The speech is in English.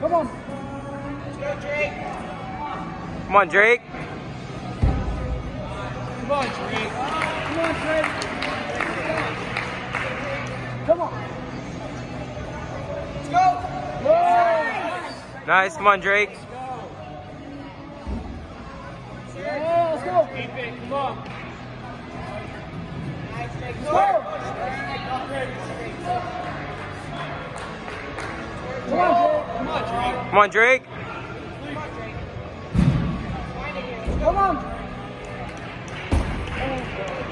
Come on. Let's go, Drake. Come on, Drake. Come on, Drake. Come on, Drake. Come on. Let's go. Nice. Come on, Drake. Yeah, let's go. Keep it. Come on. Let's go. Come on, Drake. Come on, Drake. Come on, Drake. Come on.